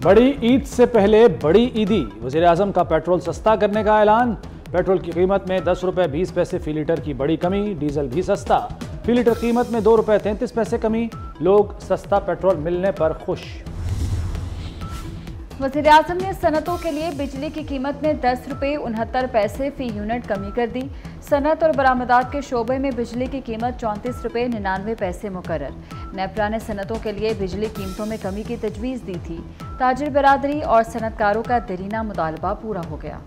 बड़ी ईद से पहले बड़ी ईदी, वज़ीर-ए-आज़म का पेट्रोल सस्ता करने का ऐलान। पेट्रोल की कीमत में 10 रुपये 20 पैसे फी लीटर की बड़ी कमी। डीजल भी सस्ता, फी लीटर कीमत में 2 रुपये 33 पैसे कमी। लोग सस्ता पेट्रोल मिलने पर खुश। वज़ीर-ए-आज़म ने सनतों के लिए बिजली की कीमत में 10 रुपये 69 पैसे फी यूनिट कमी कर दी। सनत और बरामदात के शोबे में बिजली की कीमत 34 रुपये 99 पैसे मुकर्रर। नेपरा ने सनतों के लिए बिजली कीमतों में कमी की तजवीज़ दी थी। ताजिर बरादरी और सनतकारों का देरीना मुतालबा पूरा हो गया।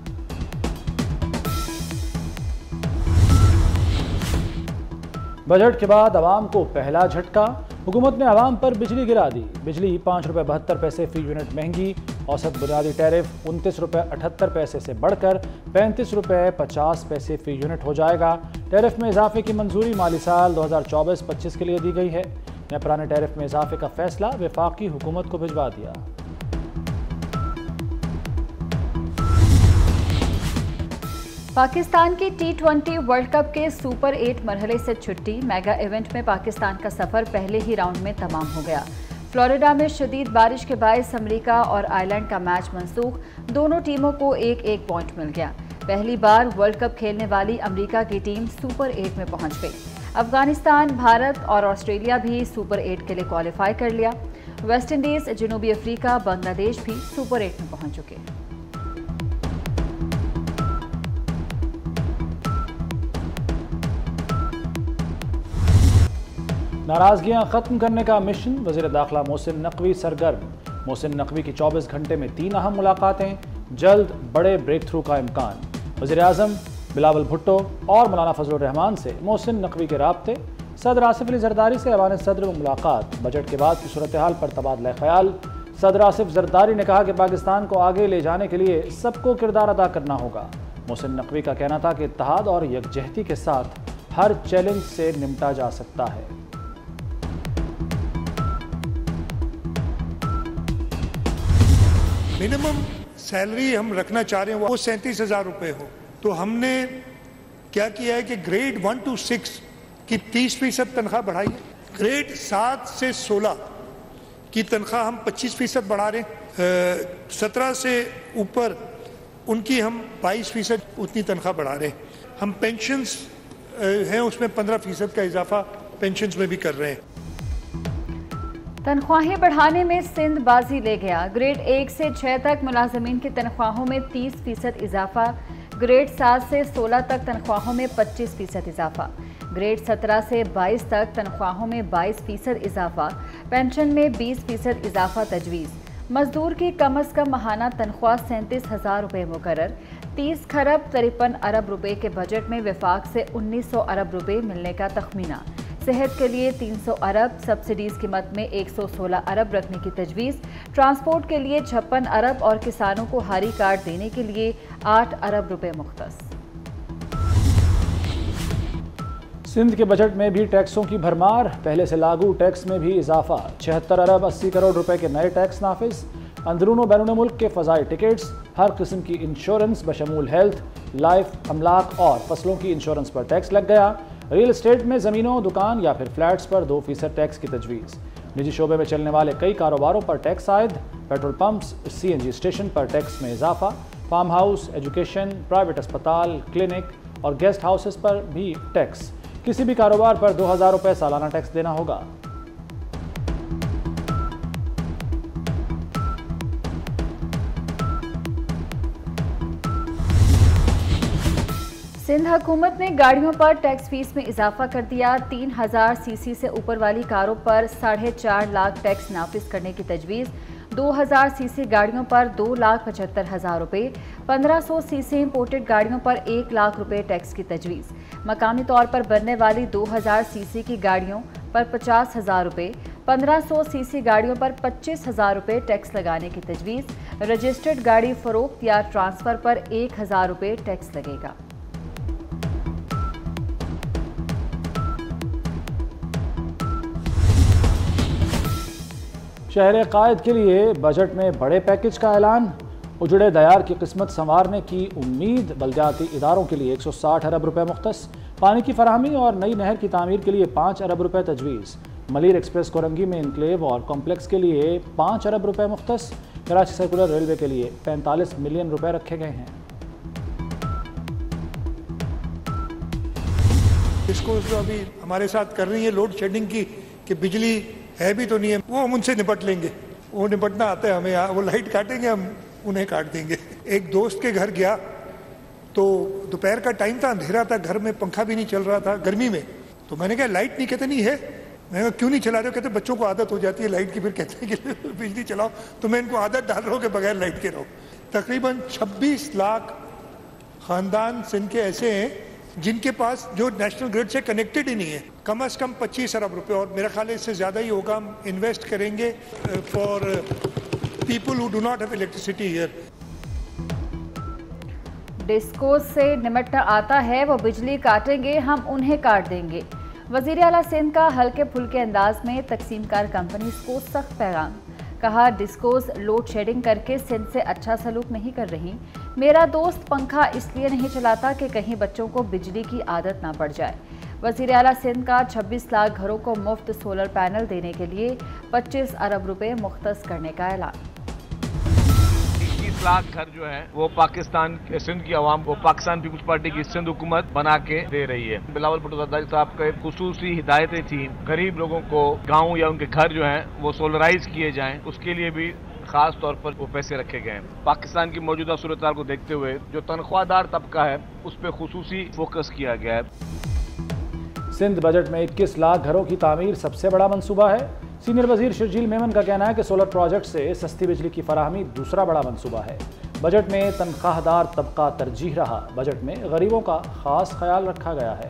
बजट के बाद आवाम को पहला झटका। हुकूमत ने आवाम पर बिजली गिरा दी। बिजली 5 रुपये 72 पैसे फी यूनिट महंगी। औसत बुनियादी टैरिफ 29 रुपये 78 पैसे से बढ़कर 35 रुपये 50 पैसे फी यूनिट हो जाएगा। टैरिफ में इजाफे की मंजूरी माली साल 2024-25 के लिए दी गई है। नेपरा ने टैरिफ में इजाफे का फैसला वफाकी हुकूमत को भिजवा दिया। पाकिस्तान की T20 वर्ल्ड कप के सुपर 8 मरहले से छुट्टी। मेगा इवेंट में पाकिस्तान का सफर पहले ही राउंड में तमाम हो गया। फ्लोरिडा में शदीद बारिश के बायस अमेरिका और आयरलैंड का मैच मंसूख। दोनों टीमों को एक पॉइंट मिल गया। पहली बार वर्ल्ड कप खेलने वाली अमेरिका की टीम सुपर 8 में पहुंच गई। अफगानिस्तान, भारत और ऑस्ट्रेलिया भी सुपर 8 के लिए क्वालिफाई कर लिया। वेस्ट इंडीज, जनूबी अफ्रीका, बांग्लादेश भी सुपर 8 में पहुंच चुके। नाराजगियां खत्म करने का मिशन। वज़ीर दाखिला मोहसिन नकवी सरगर्म। मोहसिन नकवी की 24 घंटे में 3 अहम मुलाकातें। जल्द बड़े ब्रेक थ्रू का इम्कान। वज़ीर-ए-आज़म बिलावल भुट्टो और मौलाना फजलुर रहमान से मोहसिन नकवी के राब्ते। सदर आसिफ अली जरदारी से ऐवान सदर में मुलाकात। बजट के बाद की सूरत हाल पर तबादला ख्याल। सदर आसिफ जरदारी ने कहा कि पाकिस्तान को आगे ले जाने के लिए सबको किरदार अदा करना होगा। मोहसिन नकवी का कहना था कि इत्तेहाद और यकजहती के साथ हर चैलेंज से निपटा जा सकता है। मिनिमम सैलरी हम रखना चाह रहे हैं वो 37,000 रुपये हो। तो हमने क्या किया है कि ग्रेड 1 to 6 की 30% तनख्वाह बढ़ाई है। ग्रेड 7 से 16 की तनख्वाह हम 25% बढ़ा रहे हैं। 17 से ऊपर उनकी हम 22% उतनी तनख्वाह बढ़ा रहे हैं। हम पेंशन्स हैं उसमें 15% का इजाफा पेंशन्स में भी कर रहे हैं। तनख्वाहें बढ़ाने में सिंध बाजी ले गया। ग्रेड 1 से 6 तक मुलाजमीन की तनख्वाहों में 30% इजाफा। ग्रेड 7 से 16 तक तनख्वाहों में 25% इजाफा। ग्रेड 17 से 22 तक तनख्वाहों में 22% इजाफा। पेंशन में 20% इजाफा तजवीज़। मजदूर की कम अज़ कम माहाना तनख्वाह 37,000 रुपये मुकर्रर। 30 खरब 53 अरब रुपए के बजट में वफाक से 1900 अरब रुपए मिलने का तखमीना। सेहत के लिए 300 अरब, सब्सिडीज़ की मद में 116 अरब रखने की तजवीज़। ट्रांसपोर्ट के लिए 56 अरब और किसानों को हारी कार्ड देने के लिए 8 अरब रुपए मुख्तस। सिंध के बजट में भी टैक्सों की भरमार। पहले से लागू टैक्स में भी इजाफा। 76 अरब 80 करोड़ रुपए के नए टैक्स नाफिज। अंदरून बैरून मुल्क के फ़ज़ाई टिकट्स। हर किस्म की इंश्योरेंस बशमूल हेल्थ, लाइफ, अमलाक और फसलों की इंश्योरेंस पर टैक्स लग गया। रियल एस्टेट में ज़मीनों, दुकान या फिर फ्लैट्स पर 2% टैक्स की तजवीज़। निजी शोबे में चलने वाले कई कारोबारों पर टैक्स आयद। पेट्रोल पंप्स, CNG स्टेशन पर टैक्स में इजाफा। फार्म हाउस, एजुकेशन, प्राइवेट अस्पताल, क्लिनिक और गेस्ट हाउसेस पर भी टैक्स। किसी भी कारोबार पर 2,000 रुपये सालाना टैक्स देना होगा। सिंध हुकूमत ने गाड़ियों पर टैक्स फीस में इजाफा कर दिया। 3,000 सीसी से ऊपर वाली कारों पर 4.5 लाख टैक्स नाफिज करने की तजवीज़। 2,000 सीसी गाड़ियों पर 2,75,000 रुपये। 1,500 सीसी इंपोर्टेड गाड़ियों पर 1 लाख रुपये टैक्स की तजवीज़। मकामी तौर पर बनने वाली 2,000 सीसी की गाड़ियों पर 50,000 रुपये। 1,500 सीसी गाड़ियों पर 25,000 रुपये टैक्स लगाने की तजवीज़। रजिस्टर्ड गाड़ी फरोख्त या ट्रांसफ़र पर 1,000 रुपये टैक्स लगेगा। शहर कायद के लिए बजट में बड़े पैकेज का ऐलान। उजड़े दयार की किस्मत संवारने की उम्मीद। बल्दियाती इदारों के लिए 160 अरब रुपए मुख्तस। पानी की फराहमी और नई नहर की तामीर के लिए 5 अरब रुपए तजवीज़। मलिर एक्सप्रेस कोरंगी में इनक्लेव और कॉम्प्लेक्स के लिए 5 अरब रुपए मुख्तस। कराची सर्कुलर रेलवे के लिए 45 मिलियन रुपए रखे गए हैं। इसको जो अभी हमारे साथ कर रही है लोड शेडिंग की कि बिजली है भी तो नहीं है, वो हम उनसे निपट लेंगे, वो निपटना आता है हमें। वो लाइट काटेंगे, हम उन्हें काट देंगे। एक दोस्त के घर गया तो दोपहर का टाइम था, अंधेरा था, घर में पंखा भी नहीं चल रहा था गर्मी में। तो मैंने कहा लाइट नहीं, कहते नहीं है। मैं कहा क्यों नहीं चला रहे हो? कहते बच्चों को आदत हो जाती है लाइट की, फिर कहते हैं कि बिजली चलाओ। तो मैं इनको आदत डाल रहा हूँ कि बगैर लाइट के रहो। तकरीबन 26 लाख खानदान सिंध के ऐसे हैं जिनके पास जो नेशनल ग्रिड से कनेक्टेड ही नहीं है। कम से कम 25 अरब रुपए, और मेरा ख्याल है इससे ज़्यादा ही होगा, हम इन्वेस्ट करेंगे for people who do not have electricity here. डिस्को से निमटना आता है, वो बिजली काटेंगे, हम उन्हें काट देंगे। वज़ीर आला सिंध का हल्के फुल्के अंदाज में तकसीमकार कंपनीज को सख्त पैगाम। कहा डिस्कोज लोड शेडिंग करके सिंध से अच्छा सलूक नहीं कर रही। मेरा दोस्त पंखा इसलिए नहीं चलाता कि कहीं बच्चों को बिजली की आदत ना पड़ जाए। वज़ीर आला सिंध का 26 लाख घरों को मुफ्त सोलर पैनल देने के लिए 25 अरब रुपए मुख्तस करने का ऐलान। 21 लाख घर जो है वो पाकिस्तान सिंध की आवाम को पाकिस्तान पीपुल्स पार्टी की सिंध हुकूमत बना के दे रही है। बिलावल भुट्टो जरदारी साहब के खुसूसी हिदायतें थी, गरीब लोगों को गाँव या उनके घर जो है वो सोलराइज किए जाएं, उसके लिए भी खास तौर पर वो पैसे रखे गए हैं। पाकिस्तान की मौजूदा सूरत हाल को देखते हुए जो तनख्वाहदार तबका है उस पर खुसूसी फोकस किया गया है। सिंध बजट में 21 लाख घरों की तामीर सबसे बड़ा मंसूबा है। सीनियर वजीर शर्जील मेमन का कहना है कि सोलर प्रोजेक्ट से सस्ती बिजली की फराहमी दूसरा बड़ा मंसूबा है। बजट में तनख्वाहदार तबका तरजीह रहा। बजट में गरीबों का खास ख्याल रखा गया है।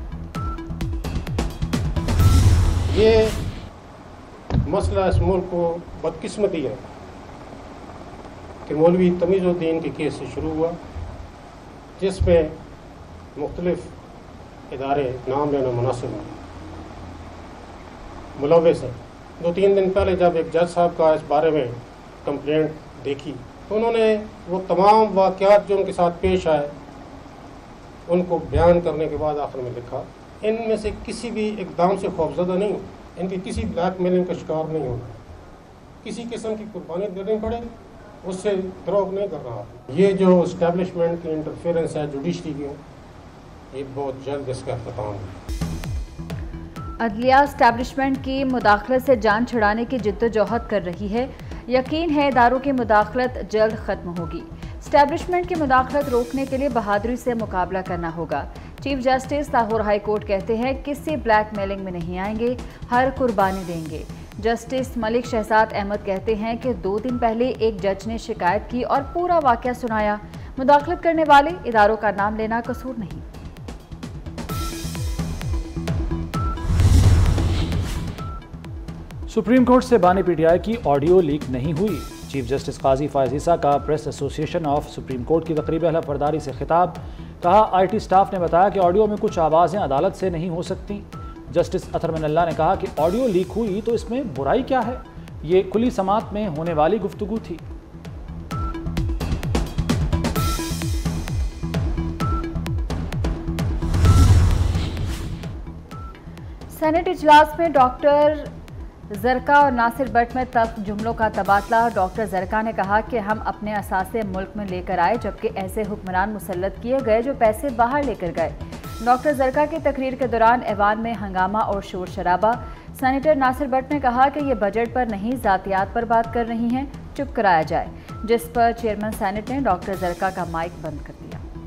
ये मसला इस मुल्क को बदकिस्मती है कि मौलवी तमीज़ुद्दीन के केस से शुरू हुआ, जिसमें मुख्तलिफ इदारे नाम लेना मुनासिब मुलव्वस है। 2-3 दिन पहले जब एक जज साहब का इस बारे में कंप्लेंट देखी तो उन्होंने वो तमाम वाक़यात जो उनके साथ पेश आए उनको बयान करने के बाद आखिर में लिखा, इनमें से किसी भी इक़दाम से खौफज़दा नहीं, इनकी किसी ब्लैकमेलिंग का शिकार नहीं होना, किसी किस्म की कुर्बानी देनी पड़े उससे ड्रॉप नहीं कर रहा। ये जो इस्टेब्लिशमेंट की इंटरफेरेंस है जुडिशरी की, ये बहुत जल्द इसका ख़त्म है। अदलिया इस्टेब्लिशमेंट की मुदाखलत से जान छुड़ाने की जिद्दोजहद कर रही है। यकीन है इदारों की मुदाखलत जल्द ख़त्म होगी। इस्टेब्लिशमेंट की मुदाखलत रोकने के लिए बहादुरी से मुकाबला करना होगा। Chief justice Lahore high court कहते हैं किसी ब्लैकमेलिंग में नहीं आएंगे, हर कुर्बानी देंगे। जस्टिस मलिक शहजाद अहमद कहते हैं कि 2 दिन पहले एक जज ने शिकायत की और पूरा वाक़या सुनाया। मुदाखलत करने वाले इदारों का नाम लेना कसूर नहीं। सुप्रीम कोर्ट से बानी पीटीआई की ऑडियो लीक नहीं हुई। चीफ जस्टिस काजी फायज ईसा का press association of supreme court की तकरीब हलफ बर्दारी से खिताब। कहा आईटी स्टाफ ने बताया कि ऑडियो में कुछ आवाज़ें अदालत से नहीं हो सकती। जस्टिस अतर मिनल्ला ने कहा कि ऑडियो लीक हुई तो इसमें बुराई क्या है, ये खुली समात में होने वाली गुफ्तगू थी। सेनेट इजलास में डॉक्टर जरका और नासिर भट्ट में तल्ख जुमलों का तबादला। डॉक्टर जरका ने कहा कि हम अपने असासे मुल्क में लेकर आए, जबकि ऐसे हुक्मरान मुसल्लत किए गए जो पैसे बाहर लेकर गए। डॉक्टर जरका की तकरीर के दौरान ऐवान में हंगामा और शोर शराबा। सेनेटर नासिर भट्ट ने कहा कि ये बजट पर नहीं ज़ातियात पर बात कर रही हैं, चुप कराया जाए, जिस पर चेयरमैन सेनेट ने डॉक्टर जरका का माइक बंद कर दिया।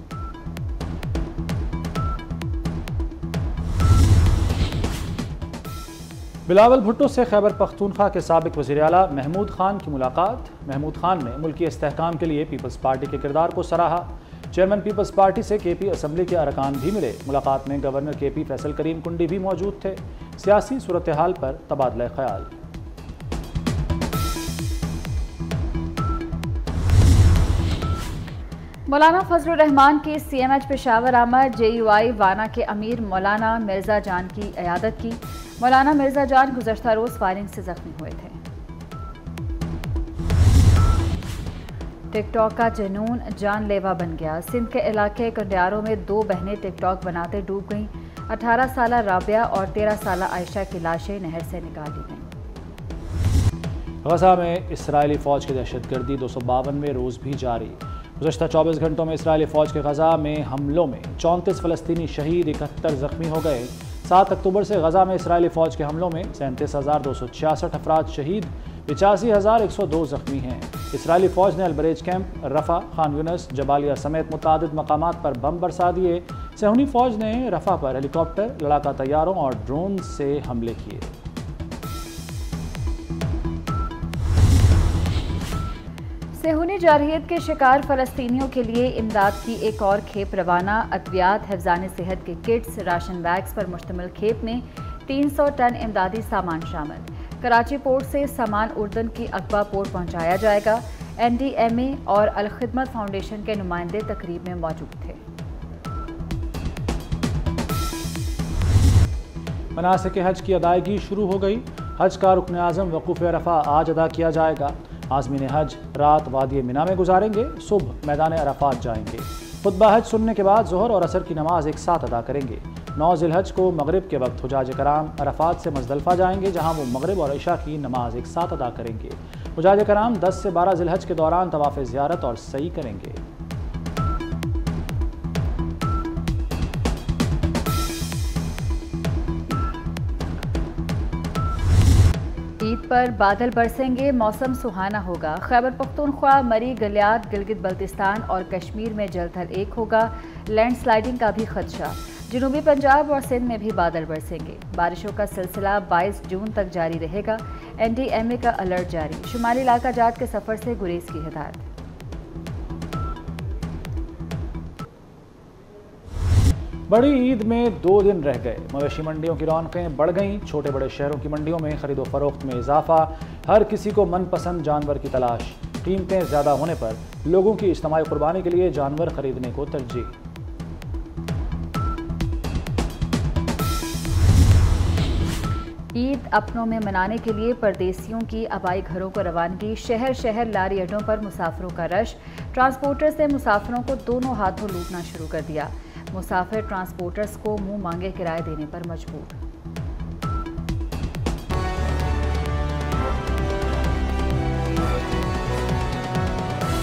बिलावल भुट्टो से खैबर पख्तूनख्वा के साबिक वज़ीर आला महमूद खान की मुलाकात। महमूद खान ने मुल्की इस्तेहकाम के लिए पीपल्स पार्टी के किरदार को सराहा। चेयरमैन पीपल्स पार्टी से केपी असम्बली के अरकान भी मिले। मुलाकात में गवर्नर केपी फैसल करीम कुंडी भी मौजूद थे। सियासी सूरत हाल पर तबादला ख्याल। मौलाना फजलुर रहमान की CMH पेशावर आमद। JUI वाना के अमीर मौलाना मिर्जा जान की इयादत की। मौलाना मिर्जा जान गुज़श्ता रोज़ फायरिंग से जख्मी हुए थे। टिकटॉक का जुनून जानलेवा बन गया। सिंध के इलाके कंडियारों में 2 बहनें टिकटॉक बनाते डूब गईं। 18 साल राबिया और 13 साल आयशा की लाशें नहर से निकाल ली गईं। गजा में इसराइली फ़ौज की दहशतगर्दी 252वें रोज़ भी जारी। गुज़श्ता 24 घंटों में इसराइली फ़ौज के गजा में हमलों में 34 फ़लस्तीनी शहीद, 71 ज़ख्मी हो गए। 7 अक्टूबर से गजा में इसराइली फ़ौज के हमलों में 37,266 अफराद शहीद, 85,102 ज़ख्मी हैं। इसराइली फ़ौज ने अलबरेज camp, Rafah, Khan Younis, Jabalia समेत मुतादिद मकामात पर बम बरसा दिए। सेहूनी फ़ौज ने रफ़ा पर हेलीकॉप्टर, लड़ाका तैयारों और ड्रोन से हमले किए। सेहूनी जारहियत के शिकार फ़लस्तीनियों के लिए इमदाद की एक और खेप रवाना। अद्वियात, हिफ़्ज़ान सेहत के किट्स, राशन बैग्स पर मुश्तमिल खेप में 300 टन इमदादी सामान शामिल। कराची पोर्ट से सामान उर्दन की अकबा पोर्ट पहुंचाया जाएगा। NDMA और अल-खिदमत फाउंडेशन के नुमाइंदे तकरीब में मौजूद थे। मनासिक हज की अदायगी शुरू हो गई। हज का रुकन आज़म वक़ूफ़ अरफ़ा आज अदा किया जाएगा। आज़मीन हज रात वादी मिना में गुजारेंगे, सुबह मैदान अरफ़ात जाएंगे। खुतबा हज सुनने के बाद ज़ोहर और असर की नमाज एक साथ अदा करेंगे। 9 ज़िलहज को मगरिब के वक्त हुजाज कराम अरफ़ात से मुज़दलिफ़ा जाएंगे, जहां वो मगरिब और इशा की नमाज एक साथ अदा करेंगे। हुजाज कराम 10 से 12 ज़िलहज के दौरान तवाफ़ ज़ियारत और सई करेंगे। ईद पर बादल बरसेंगे, मौसम सुहाना होगा। खैबर पख्तूनख्वा, मरी, गलियात, गिलगित बल्तिस्तान और कश्मीर में जल थल एक होगा। लैंडस्लाइडिंग का भी खदशा। जनूबी पंजाब और सिंध में भी बादल बरसेंगे। बारिशों का सिलसिला 22 जून तक जारी रहेगा। NDMA का अलर्ट जारी। शुमाली इलाका जात के सफ़र से गुरेज की हिदायत। बड़ी ईद में 2 दिन रह गए। मवेशी मंडियों की रौनकें बढ़ गईं। छोटे बड़े शहरों की मंडियों में खरीदो फरोख्त में इजाफा। हर किसी को मनपसंद जानवर की तलाश। कीमतें ज़्यादा होने पर लोगों की इज्तिमाई कुर्बानी के लिए जानवर खरीदने को तरजीह। ईद अपनों में मनाने के लिए परदेसियों की आबाई घरों को रवानगी। शहर शहर लारी अड्डों पर मुसाफिरों का रश। ट्रांसपोर्टर्स ने मुसाफिरों को दोनों हाथों लूटना शुरू कर दिया। मुसाफिर ट्रांसपोर्टर्स को मुंह मांगे किराए देने पर मजबूर।